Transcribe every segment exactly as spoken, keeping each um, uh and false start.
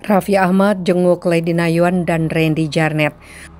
Raffi Ahmad jenguk Lady Nayuan dan Randy Jarnet.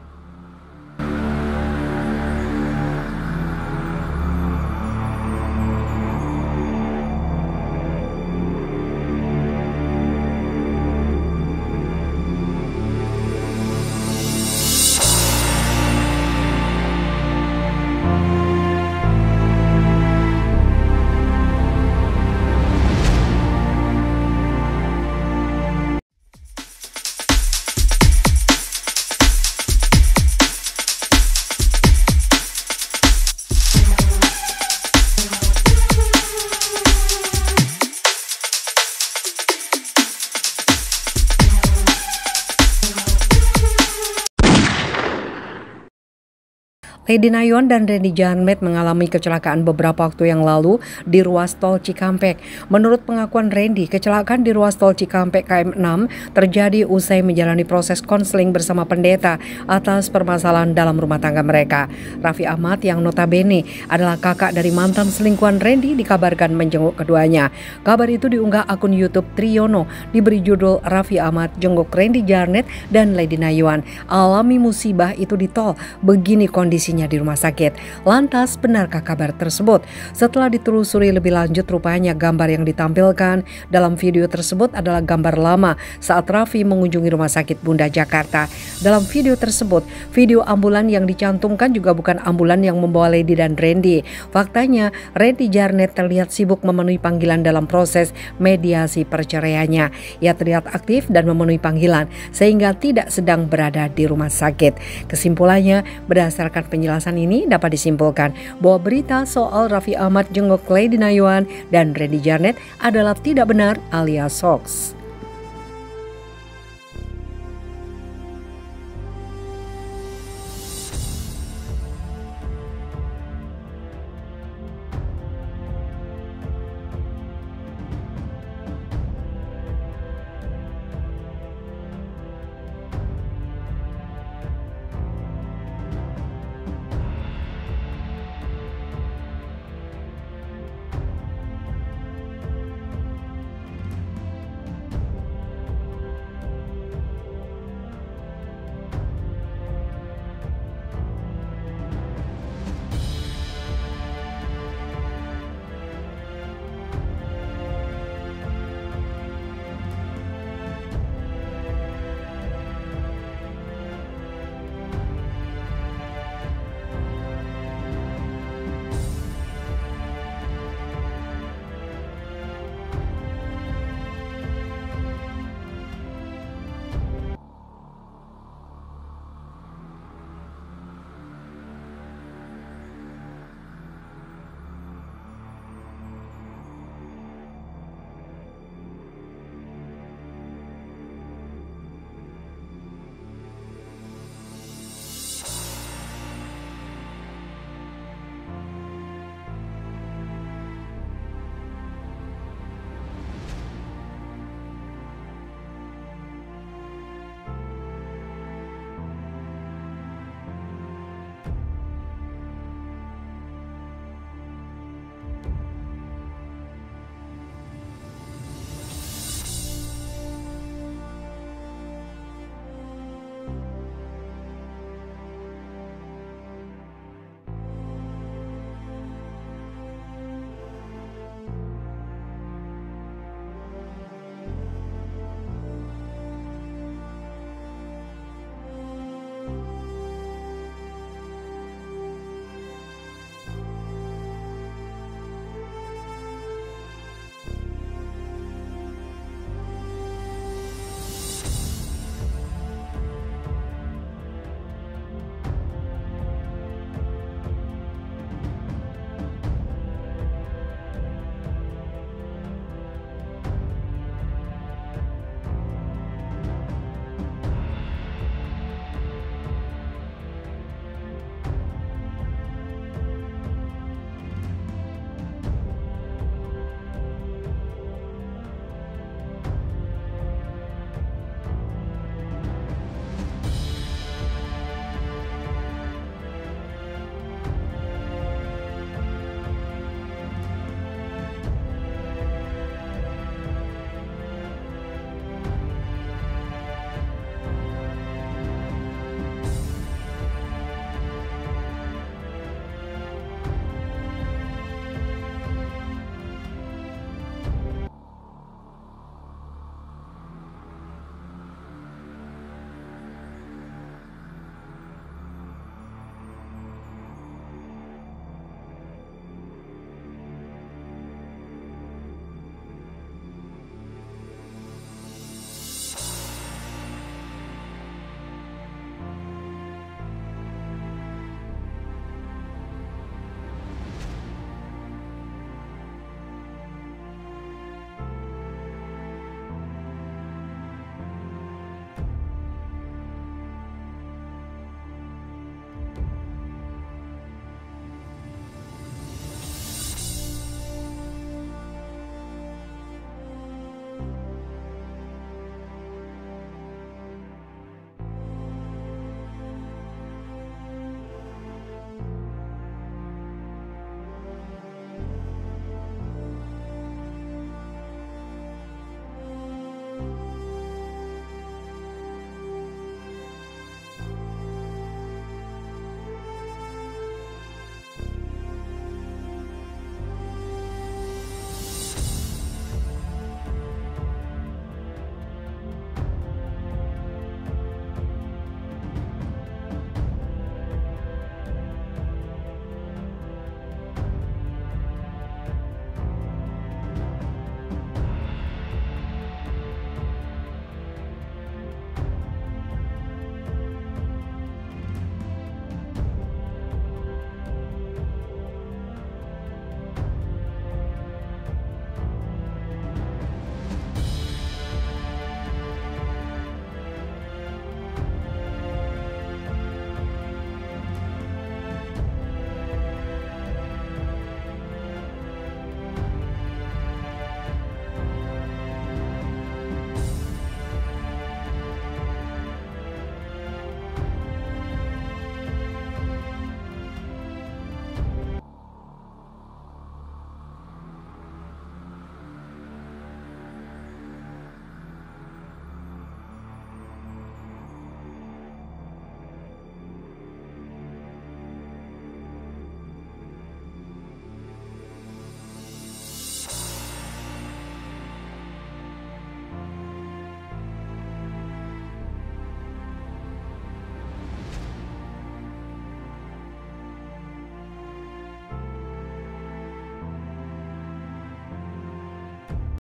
Lady Nayuan dan Randy Jarnet mengalami kecelakaan beberapa waktu yang lalu di ruas tol Cikampek. Menurut pengakuan Randy, kecelakaan di ruas tol Cikampek K M enam terjadi usai menjalani proses konseling bersama pendeta atas permasalahan dalam rumah tangga mereka. Raffi Ahmad yang notabene adalah kakak dari mantan selingkuhan Randy dikabarkan menjenguk keduanya. Kabar itu diunggah akun YouTube Triyono, diberi judul Raffi Ahmad jenguk Randy Jarnet dan Lady Nayuan. Alami musibah itu di tol, begini kondisinya di rumah sakit. Lantas, benarkah kabar tersebut? Setelah ditelusuri lebih lanjut, rupanya gambar yang ditampilkan dalam video tersebut adalah gambar lama saat Raffi mengunjungi Rumah Sakit Bunda Jakarta. Dalam video tersebut, video ambulan yang dicantumkan juga bukan ambulan yang membawa Lady dan Randy. Faktanya, Randy Jarnet terlihat sibuk memenuhi panggilan dalam proses mediasi perceraiannya. Ia terlihat aktif dan memenuhi panggilan sehingga tidak sedang berada di rumah sakit. Kesimpulannya, berdasarkan penjelasan ini dapat disimpulkan bahwa berita soal Raffi Ahmad jenguk Lady Nayuan dan Randy Jarnet adalah tidak benar alias hoax.